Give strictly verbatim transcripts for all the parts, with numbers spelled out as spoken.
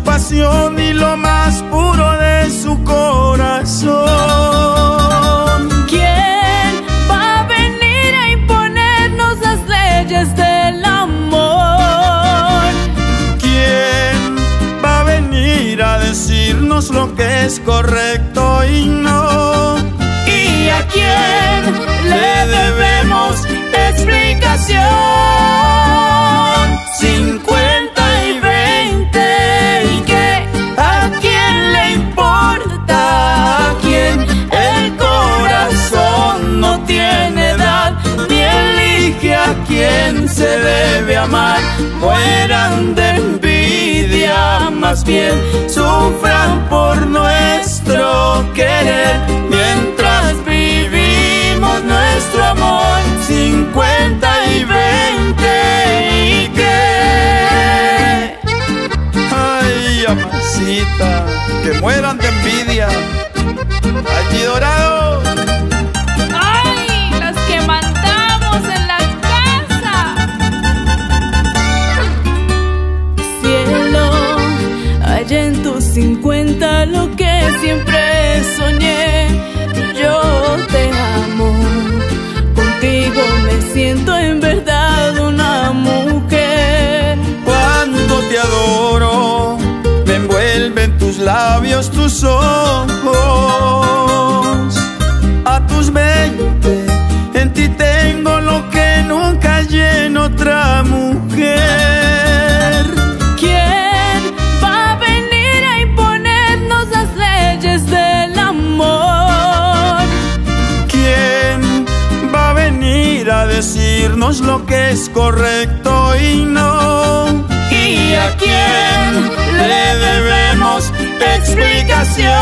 pasión y lo más puro de su corazón. ¿Quién va a venir a imponernos las leyes del amor? ¿Quién va a venir a decirnos lo que es correcto y no? ¿Y a quién le debemos explicación? Cincuenta y veinte, ¿y qué? ¿A quién le importa? ¿A quién? El corazón no tiene edad, ni elige a quién se debe amar. Mueran de envidia, más bien sufran por nuestro querer, mientras vivimos nuestro amor. Cincuenta y veinte, ¿y qué? Ay, amasita, que mueran de envidia. Allí Dorado. ¡Ay! Las que mandamos en la casa. Cielo, allá en tus cincuenta lo que siempre soñé. Yo te amo, contigo me siento en verdad una mujer. Cuando te adoro, me envuelven tus labios, tus ojos. A tus veinte, en ti tengo lo que nunca hallé en otra mujer. ¿Quién va a venir a imponernos las leyes del amor? ¿Quién va a venir a decirnos lo que es correcto y no? ¿Y a quién Le debemos explicación.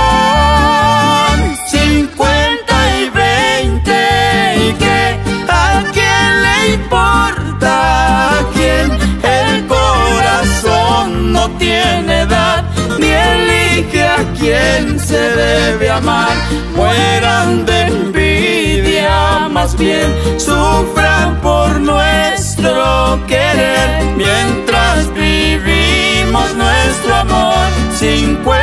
Cincuenta y veinte, ¿y qué? ¿A quién le importa? ¿A quién? El corazón no tiene edad, ni elige a quién se debe amar. Mueran de envidia, más bien sufran por nuestro querer, mientras vivimos nuestro amor. Cincuenta